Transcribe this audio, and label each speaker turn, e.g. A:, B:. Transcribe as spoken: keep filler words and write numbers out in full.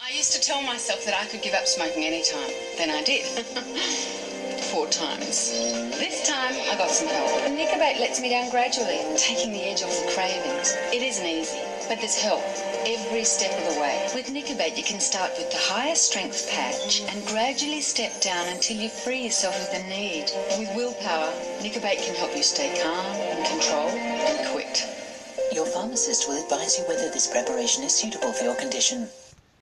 A: I used to tell myself that I could give up smoking any time. Then I did. Four times. This time, I got some help. Nicabate lets me down gradually, taking the edge off the cravings. It isn't easy, but there's help every step of the way. With Nicabate, you can start with the highest strength patch and gradually step down until you free yourself of the need. With willpower, Nicabate can help you stay calm, in control, and quit.
B: Your pharmacist will advise you whether this preparation is suitable for your condition.